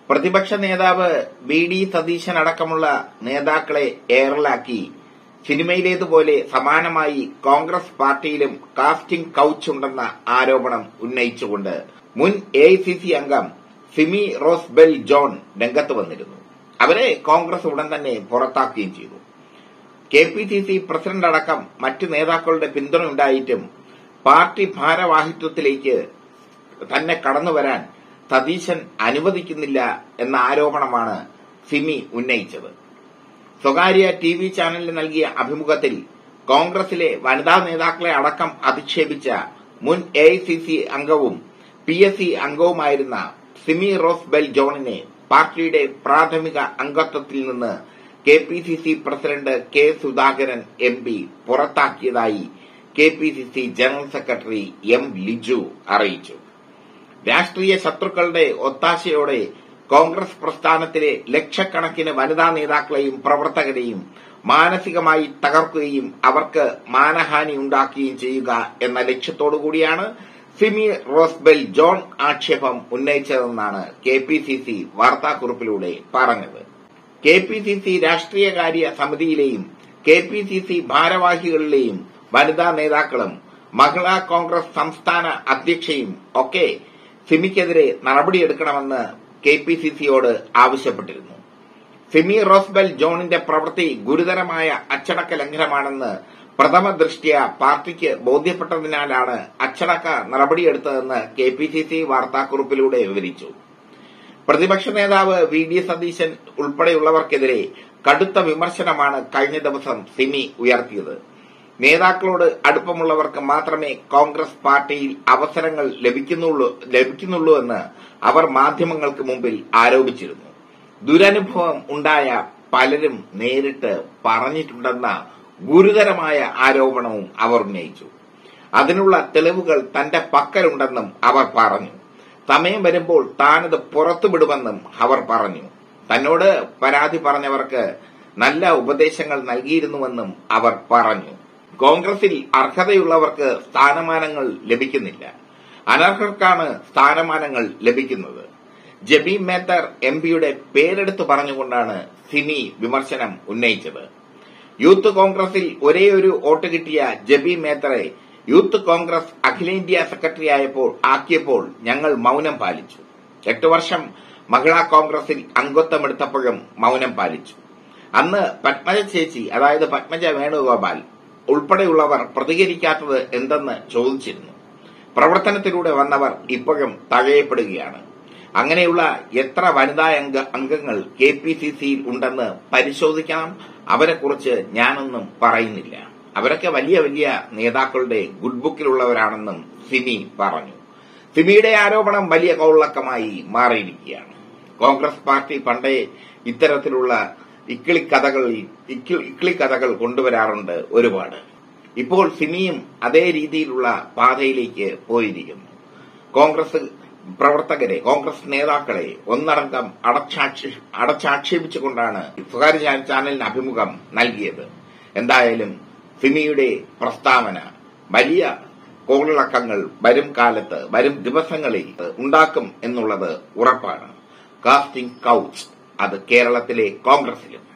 പ്രതിപക്ഷ നേതാവ് വി.ഡി. സതീശൻ അടക്കമുള്ള നേതാക്കളെ എയറിലാക്കി സിനിമയിലേതുപോലെ സമാനമായി കോൺഗ്രസ് പാർട്ടിയിലും കാസ്റ്റിംഗ് കൌച്ച് ഉണ്ടെന്ന ആരോപണം ഉന്നയിച്ചുകൊണ്ട് മുൻ എ.ഐ.സി.സി അംഗം സിമി റോസ് ബെൽ ജോൺ രംഗത്ത് വന്നിരുന്നു. അവരെ കോൺഗ്രസ് ഉടൻ തന്നെ പുറത്താക്കുകയും ചെയ്തു. കെ.പി.സി.സി പ്രസിഡന്റ് അടക്കം മറ്റു നേതാക്കളുടെ പിന്തുണയുണ്ടായിട്ടും പാർട്ടി ഭാരവാഹിത്വത്തിലേക്ക് തന്നെ കടന്നുവരാൻ സതീശൻ അനുവദിക്കുന്നില്ല എന്ന ആരോപണമാണ് സിമി ഉന്നയിച്ചത്. സ്വകാര്യ ടി.വി. ചാനലിന് നൽകിയ അഭിമുഖത്തിൽ കോൺഗ്രസിലെ വനിതാ നേതാക്കളെ അടക്കം അധിക്ഷേപിച്ച മുൻ എ.ഐ.സി.സി അംഗവും പി.എസ്.സി അംഗവുമായിരുന്ന സിമി റോസ് ബെൽ ജോണിനെ പാർട്ടിയുടെ പ്രാഥമിക അംഗത്വത്തിൽ നിന്ന് KPCC president K. Sudhakaran MP പുറത്താക്കിയതായി KPCC general secretary M. Liju അറിയിച്ചു. രാഷ്ട്രീയ ശത്രുക്കളുടെ ഒത്താശയോടെ കോൺഗ്രസ് പ്രസ്ഥാനത്തിലെ ലക്ഷക്കണക്കിന് വനിതാ നേതാക്കളെയും പ്രവർത്തകരെയും മാനസികമായി തകർക്കുകയും അവർക്ക് മാനഹാനി ഉണ്ടാക്കുകയും ചെയ്യുക എന്ന ലക്ഷ്യത്തോടുകൂടിയാണ് സിമി റോസ് ബെൽ ജോൺ ആക്ഷേപം ഉന്നയിച്ചതെന്നാണ് കെ.പി.സി.സി വാർത്താക്കുറിപ്പിലൂടെ പറഞ്ഞത്. കെ.പി.സി.സി രാഷ്ട്രീയകാര്യ സമിതിയിലെയും കെ.പി.സി.സി ഭാരവാഹികളിലെയും വനിതാ നേതാക്കളും മഹിളാ കോൺഗ്രസ് സംസ്ഥാന അധ്യക്ഷയും ഒക്കെ സിമിക്കെതിരെ നടപടിയെടുക്കണമെന്ന് കെ.പി.സി.സിയോട് ആവശ്യപ്പെട്ടിരുന്നു. സിമി റോസ് ബെൽ ജോണിന്റെ പ്രവൃത്തി ഗുരുതരമായ അച്ചടക്ക ലംഘനമാണെന്ന് പ്രഥമ ദൃഷ്ട്യാ പാർട്ടിക്ക് ബോധ്യപ്പെട്ടതിനാലാണ് അച്ചടക്ക നടപടിയെടുത്തതെന്ന് കെ.പി.സി.സി വാർത്താക്കുറിപ്പിലൂടെ വിവരിച്ചു. പ്രതിപക്ഷ നേതാവ് വി.ഡി. സതീശൻ ഉൾപ്പെടെയുള്ളവർക്കെതിരെ കടുത്ത വിമർശനമാണ് കഴിഞ്ഞ ദിവസം സിമി ഉയർത്തിയത്. നേതാക്കളോട് അടുപ്പമുള്ളവർക്ക് മാത്രമേ കോൺഗ്രസ് പാർട്ടിയിൽ അവസരങ്ങൾ ലഭിക്കുന്നുള്ളൂ എന്ന് അവർ മാധ്യമങ്ങൾക്ക് മുമ്പിൽ ആരോപിച്ചിരുന്നു. ദുരനുഭവം ഉണ്ടായ പലരും നേരിട്ട് പറഞ്ഞിട്ടുണ്ടെന്ന ഗുരുതരമായ ആരോപണവും അവർ ഉന്നയിച്ചു. അതിനുള്ള തെളിവുകൾ തന്റെ പക്കലുണ്ടെന്നും അവർ പറഞ്ഞു. സമയം വരുമ്പോൾ താനത് പുറത്തുവിടുമെന്നും അവർ പറഞ്ഞു. തന്നോട് പരാതി പറഞ്ഞവർക്ക് നല്ല ഉപദേശങ്ങൾ നൽകിയിരുന്നുവെന്നും അവർ പറഞ്ഞു. കോൺഗ്രസിൽ അർഹതയുള്ളവർക്ക് സ്ഥാനമാനങ്ങൾ ലഭിക്കുന്നില്ല, അനർഹർക്കാണ് സ്ഥാനമാനങ്ങൾ ലഭിക്കുന്നത്. ജബി മേത്തർ എംപിയുടെ പേരെടുത്തു പറഞ്ഞുകൊണ്ടാണ് സിമി വിമർശനം ഉന്നയിച്ചത്. യൂത്ത് കോൺഗ്രസിൽ ഒരേയൊരു വോട്ട് കിട്ടിയ ജബി മേത്തറെ യൂത്ത് കോൺഗ്രസ് അഖിലേന്ത്യാ സെക്രട്ടറി ആക്കിയപ്പോൾ ഞങ്ങൾ മൌനം പാലിച്ചു. 8 വർഷം മഹിളാ കോൺഗ്രസിൽ അംഗത്വമെടുത്തപ്പോഴും മൌനം പാലിച്ചു. അന്ന് പത്മജ ചേച്ചി, അതായത് പത്മജ വേണുഗോപാൽ ഉൾപ്പെടെയുള്ളവർ പ്രതികരിക്കാത്തത് എന്തെന്ന് ചോദിച്ചിരുന്നു. പ്രവർത്തനത്തിലൂടെ വന്നവർ ഇപ്പോഴും തഴയപ്പെടുകയാണ്. അങ്ങനെയുള്ള എത്ര വനിതാ അംഗങ്ങൾ കെ.പി.സി.സിയിൽ ഉണ്ടെന്ന് പരിശോധിക്കണം. അവരെക്കുറിച്ച് ഞാനൊന്നും പറയുന്നില്ല. അവരൊക്കെ വലിയ വലിയ നേതാക്കളുടെ ഗുഡ് ബുക്കിലുള്ളവരാണെന്നും സിമി പറഞ്ഞു. സിമിയുടെ ആരോപണം വലിയ കൗളക്കമായി മാറിയിരിക്കുകയാണ്. കോൺഗ്രസ് പാർട്ടി പണ്ടേ ഇത്തരത്തിലുള്ള ഇക്കിളിക്കഥകൾ കൊണ്ടുവരാറുണ്ട് ഒരുപാട്. ഇപ്പോൾ സിമിയും അതേ രീതിയിലുള്ള പാതയിലേക്ക് പോയിരിക്കുന്നു. കോൺഗ്രസ് പ്രവർത്തകരെ, കോൺഗ്രസ് നേതാക്കളെ ഒന്നടങ്കം അടച്ചാക്ഷേപിച്ചുകൊണ്ടാണ് സ്വകാര്യ ചാനലിന് അഭിമുഖം നൽകിയത്. എന്തായാലും സിമിയുടെ പ്രസ്താവന വലിയ കോളിളക്കങ്ങൾ വരും ദിവസങ്ങളിൽ ഉണ്ടാക്കും എന്നുള്ളത് ഉറപ്പാണ്. കാസ്റ്റിംഗ് കൌച്ച് അത് കേരളത്തിലെ കോൺഗ്രസിലും